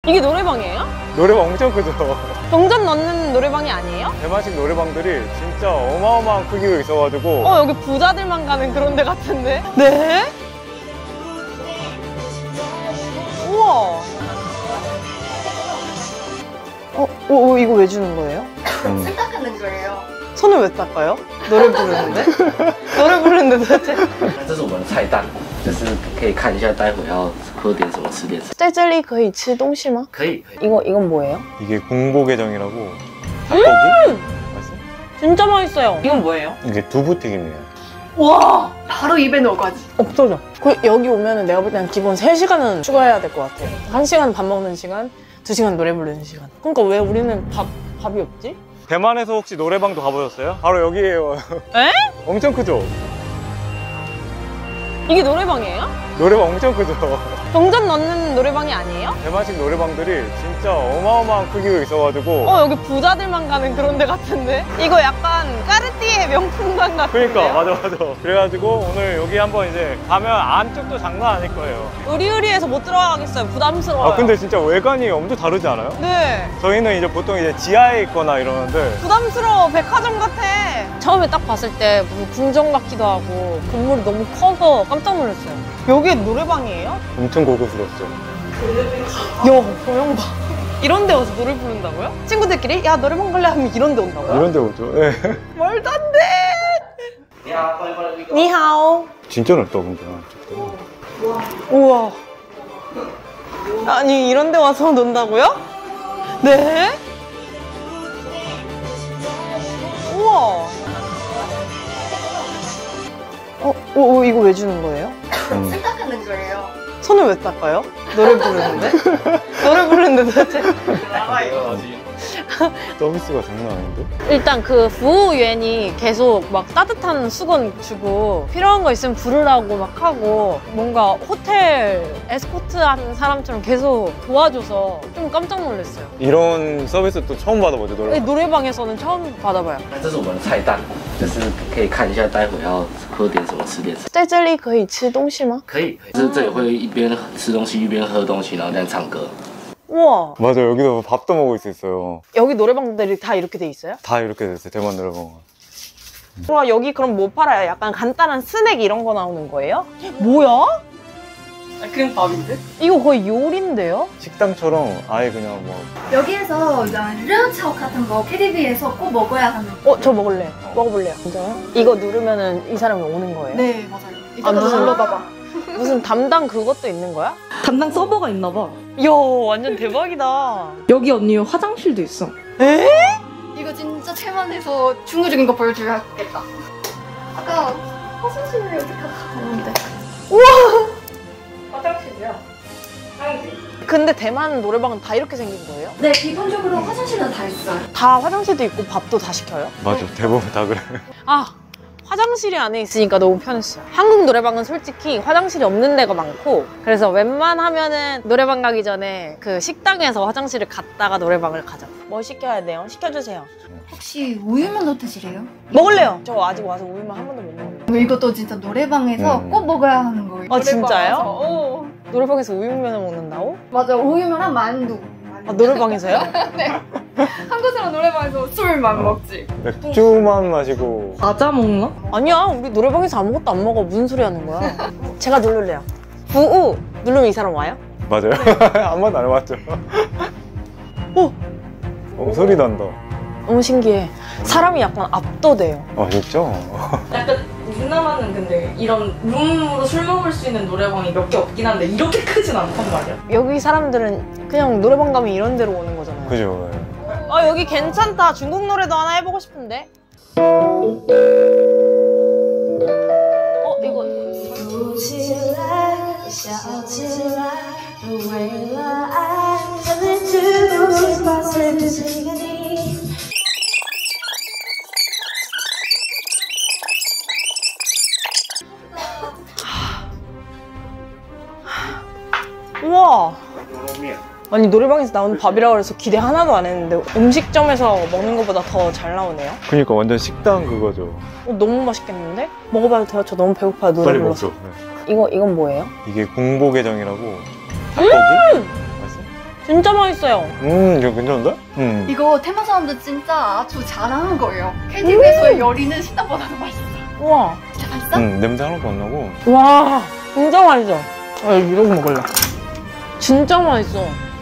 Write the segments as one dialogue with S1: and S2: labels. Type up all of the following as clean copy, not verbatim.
S1: 이게 노래방이에요?
S2: 노래방 엄청 크죠?
S1: 동전 넣는 노래방이 아니에요?
S2: 대만식 노래방들이 진짜 어마어마한 크기가 있어가지고
S1: 여기 부자들만 가는 그런 데 같은데? 네? 우와. 이거 왜 주는 거예요?
S3: 손 닦는 거예요.
S1: 손을 왜 닦아요? 노래 부르는데? 노래 부르는데 도대체?
S4: 这是我们的菜单，就是可以看一下待会要喝点什么吃点什么。
S1: 짤짤이 可以吃东西吗?
S4: 可以，可以。
S1: 이건 뭐예요?
S2: 이게 궁보게장이라고 닭고기? 맛있어?
S1: 진짜 맛있어요. 이건 뭐예요?
S2: 이게 두부튀김이에요.
S1: 와,
S3: 바로 입에 넣어가지.
S1: 없어져. 여기 오면은 내가 볼 때는 기본 3시간은 추가해야 될 것 같아요. 1시간 밥 먹는 시간, 2시간 노래 부르는 시간. 그러니까 왜 우리는 밥이 없지?
S2: 대만에서 혹시 노래방도 가보셨어요? 바로 여기에요.
S1: 에?
S2: 엄청 크죠?
S1: 이게 노래방이에요?
S2: 노래방 엄청 크죠?
S1: 동전 넣는 노래방이 아니에요?
S2: 대만식 노래방들이 진짜 어마어마한 크기가 있어가지고
S1: 여기 부자들만 가는 그런 데 같은데? 이거 약간 까르띠에 명품관 같은데요?
S2: 그러니까 맞아. 그래가지고 오늘 여기 한번 이제 가면 안쪽도 장난 아닐 거예요.
S1: 의리의리해서 못 들어가겠어요. 부담스러워요.
S2: 아 근데 진짜 외관이 엄청 다르지 않아요?
S1: 네.
S2: 저희는 이제 보통 이제 지하에 있거나 이러는데
S1: 부담스러워. 백화점 같아. 처음에 딱 봤을 때 무슨 궁전 같기도 하고 건물이 너무 커서 깜짝 놀랐어요. 여기 노래방이에요?
S2: 엄청 고급스럽죠.
S1: 야, 조명 봐. 이런 데 와서 노래 부른다고요? 친구들끼리 야 노래방 갈래 하면 이런 데 온다고요?
S2: 이런 데 오죠. 네.
S1: 말도 안 돼. 니하오.
S2: 진짜 넓다 근데.
S1: 우와. 아니 이런 데 와서 논다고요? 네? 우와. 이거 왜 주는 거예요?
S3: 손 닦는 거예요.
S1: 손을 왜 닦아요? 노래 부르는데? 노래 부르는데 도대체?
S2: 서비스가 장난 아닌데?
S1: 일단 그服务员이 계속 막 따뜻한 수건 주고 필요한 거 있으면 부르라고 막 하고 뭔가 호텔 에스코트 하는 사람처럼 계속 도와줘서 좀 깜짝 놀랐어요.
S2: 이런 서비스 또 처음 받아보죠 노래방.
S1: 노래방에서는 처음 받아봐요.
S4: 这是我们的菜单，就是可以看一下待会要喝点什么吃点什么。
S1: 짤짤이 可以吃东西吗?
S4: 可以，就是这里会一边吃东西一边喝东西，然后这样唱歌。
S1: 우와.
S2: 맞아 여기도 밥도 먹을 수 있어요.
S1: 여기 노래방들이 다 이렇게 돼 있어요?
S2: 다 이렇게 됐어요 대만 노래방.
S1: 와, 여기 그럼 뭐 팔아요? 약간 간단한 스낵 이런 거 나오는 거예요? 뭐야?
S3: 그냥 밥인데?
S1: 이거 거의 요리인데요?
S2: 식당처럼 아예 그냥 뭐
S3: 여기에서 르처 같은 거 KTV에서 꼭 먹어야 하는.
S1: 저 먹을래. 먹어볼래요. 진짜요? 이거 누르면은 이 사람이 오는 거예요?
S3: 네, 맞아요.
S1: 아, 무슨-
S3: 눌러봐봐.
S1: 무슨 담당 그것도 있는 거야?
S5: 담당 서버가 있나 봐.
S1: 이야, 완전 대박이다.
S5: 여기 언니 화장실도 있어.
S1: 에?
S3: 이거 진짜 체만해서 중국적인 거 보여줘야겠다. 아까 화장실을 이렇게 갔는데.
S1: 화장실이야. 근데 대만 노래방은 다 이렇게 생긴 거예요?
S3: 네, 기본적으로 화장실은 다 있어요.
S1: 다 화장실도 있고 밥도 다 시켜요?
S2: 맞아 대부분 다 그래.
S1: 아, 화장실이 안에 있으니까 너무 편했어요. 한국 노래방은 솔직히 화장실이 없는 데가 많고 그래서 웬만하면은 노래방 가기 전에 그 식당에서 화장실을 갔다가 노래방을 가죠. 뭐 시켜야 돼요? 시켜주세요.
S3: 혹시 우유면도 드시래요?
S1: 먹을래요. 저 아직 와서 우유만 한 번도 못 먹어요.
S3: 이것도 진짜 노래방에서 꼭 먹어야 하는 거예요.
S1: 아, 진짜요?
S3: 노래방에서.
S1: 노래방에서 우육면을 먹는다고?
S3: 맞아, 우유면랑 만두.
S1: 아, 노래방에서요?
S3: 한국 사람 노래방에서 술만 먹지.
S2: 맥주만 마시고
S5: 과자 먹나?
S1: 아니야, 우리 노래방에서 아무것도 안 먹어. 무슨 소리 하는 거야? 제가 누를래요. 부우 누르면 이 사람 와요?
S2: 맞아요. 한 번도 안 해봤죠. 소리 난다.
S1: 너무 신기해. 사람이 약간 압도돼요.
S2: 아 진짜?
S5: 약간 우리나라는 근데 이런 룸으로 술 먹을 수 있는 노래방이 몇 개 없긴 한데 이렇게 크진 않단 말이야.
S1: 여기 사람들은 그냥 노래방 가면 이런 데로 오는 거잖아요.
S2: 그죠.
S1: 여기 괜찮다. 중국 노래도 하나 해보고 싶은데. 이거. 우와. 아니 노래방에서 나오는 밥이라고 해서 기대 하나도 안 했는데 음식점에서 먹는 것보다 더 잘 나오네요.
S2: 그러니까 완전 식당 그거죠.
S1: 너무 맛있겠는데? 먹어봐도 돼요? 저 너무 배고파요. 노래
S2: 빨리
S1: 불러서.
S2: 먹죠. 네.
S1: 이건 뭐예요?
S2: 이게 궁보게장이라고 닭고기? 맛있어?
S1: 진짜 맛있어요.
S2: 이거 괜찮은데?
S3: 이거 테마 사람들 진짜 아주 잘하는 거예요. KTV에서 요리는 식당보다 더 맛있어.
S1: 우와.
S3: 진짜 맛있어?
S2: 냄새 하나도 안 나고.
S1: 와, 진짜 맛있어. 이러고 먹을래. 진짜 맛있어.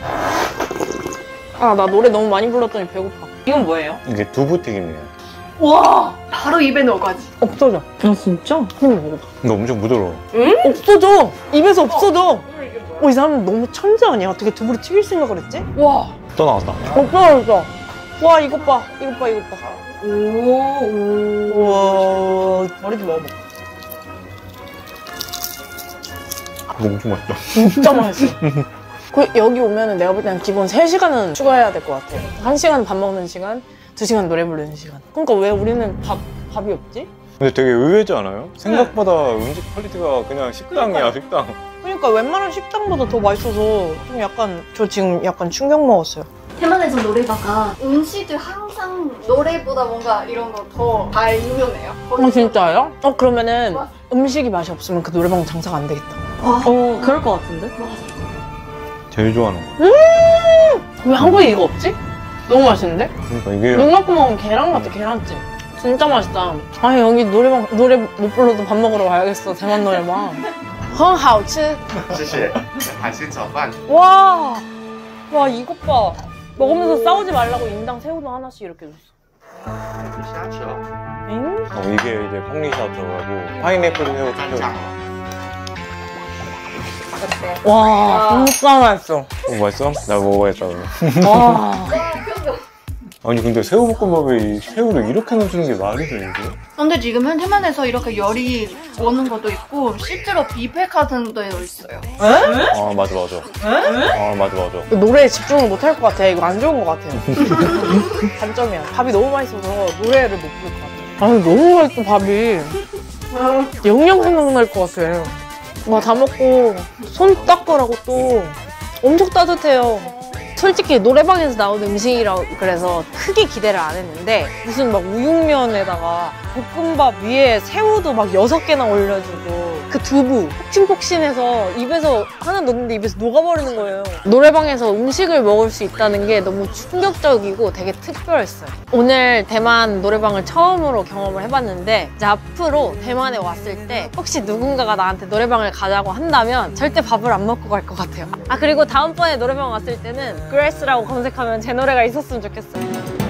S1: 아, 나 노래 너무 많이 불렀더니 배고파. 이건 뭐예요?
S2: 이게 두부튀김이에요.
S1: 와,
S3: 바로 입에 넣어가지.
S1: 없어져. 아, 진짜? 한번 먹어봐.
S2: 근데 엄청 부드러워.
S1: 없어져. 입에서 없어져. 이 사람 너무 천재 아니야? 어떻게 두부를 튀길 생각을 했지? 와,
S2: 또 나왔다.
S1: 없어졌어. 와, 이것 봐. 이것 봐, 이것 봐. 우와. 머리도 먹어봐.
S2: 이거 엄청 맛있다.
S1: 진짜 맛있어. 여기 오면은 내가 볼 때는 기본 3시간은 추가해야 될 것 같아. 1시간 밥 먹는 시간, 2시간 노래 부르는 시간. 그러니까 왜 우리는 밥이 없지?
S2: 근데 되게 의외지 않아요? 생각보다 음식 퀄리티가 그냥 식당이야, 식당.
S1: 그러니까 웬만한 식당보다 더 맛있어서 좀 약간 저 지금 약간 충격 먹었어요.
S3: 대만에서 노래방가 음식들 항상 노래보다 뭔가 이런 거 더 잘 유명해요.
S1: 진짜요? 그러면은 음식이 맛이 없으면 그 노래방 장사가 안 되겠다. 그럴 것 같은데?
S2: 제일 좋아하는 거.
S1: 왜 한국에 이거 없지? 너무 맛있는데?
S2: 그러니까 이게
S1: 눈 감고 먹으면 계란 같아, 계란찜. 진짜 맛있다. 아니, 여기 노래 못 불러도 밥 먹으러 가야겠어, 대만 노래방. 很好吃.
S6: 谢谢，海鲜炒饭。
S1: 와, 이것 봐. 먹으면서 싸우지 말라고 인당 새우도 하나씩 이렇게 줬어.
S6: 虾球，
S1: 엥?
S2: 이게 이제 펑리샤 들어가고 파인애플 새우
S6: 干
S2: 튀겨.
S6: 酱。
S1: 와, 진짜 맛있어.
S2: 맛있어? 나 먹어야겠다. 오늘.
S1: 와.
S2: 아니 근데 새우볶음밥에 이 새우를 이렇게 넣어주는 게 말이 돼 이게?
S3: 근데 지금은 대만에서 이렇게 요리 오는 것도 있고 실제로 뷔페 같은 데도 있어요.
S2: 아 맞아. 아 맞아.
S1: 노래에 집중을 못 할 것 같아. 이거 안 좋은 것 같아요. 단점이야. 밥이 너무 맛있어서 노래를 못 부를 것 같아. 아니, 너무 맛있어, 밥이. 영양 생각날 것 같아. 와, 다 먹고 손 닦으라고 또 엄청 따뜻해요. 솔직히 노래방에서 나온 음식이라고 그래서 크게 기대를 안 했는데 무슨 막 우육면에다가 볶음밥 위에 새우도 막 6개나 올려주고 그 두부 폭신폭신해서 입에서 하나 넣는데 입에서 녹아버리는 거예요. 노래방에서 음식을 먹을 수 있다는 게 너무 충격적이고 되게 특별했어요. 오늘 대만 노래방을 처음으로 경험을 해봤는데 이제 앞으로 대만에 왔을 때 혹시 누군가가 나한테 노래방을 가자고 한다면 절대 밥을 안 먹고 갈 것 같아요. 그리고 다음번에 노래방 왔을 때는 그레스라고 검색하면 제 노래가 있었으면 좋겠어요.